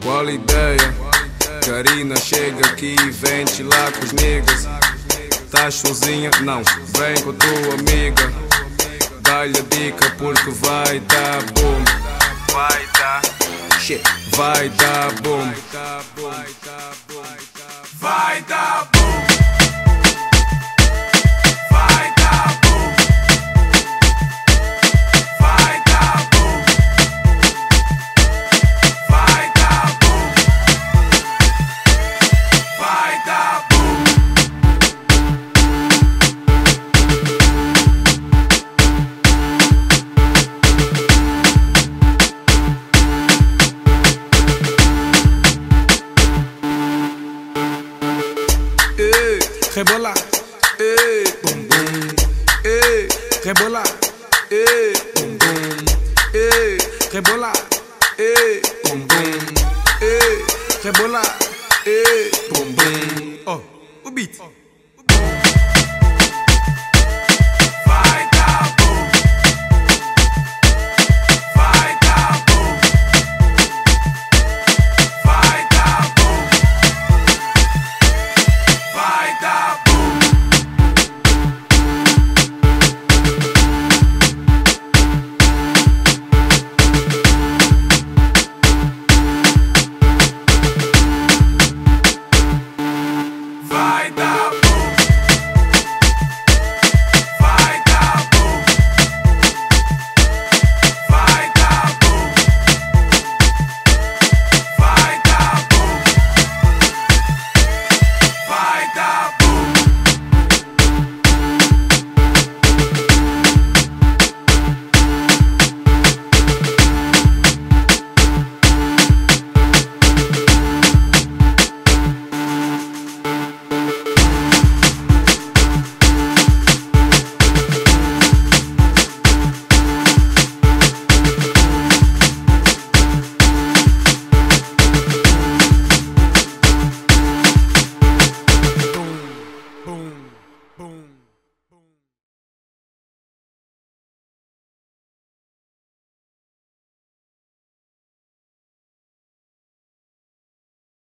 Qual ideia? Karina chega aqui e vente lá com os niggas. Tás sozinha? Não, vem com a tua amiga. Dá-lhe a dica porque vai dar boom. Vai dar shit. Vai dar boom. Vai dar boom. Vai dar boom. Vai dar boom. Vai dar boom. Vai dar boom. Rebola, bum bum, rebola, bum bum, rebola, bum bum, rebola, bum bum. Oh, o beat.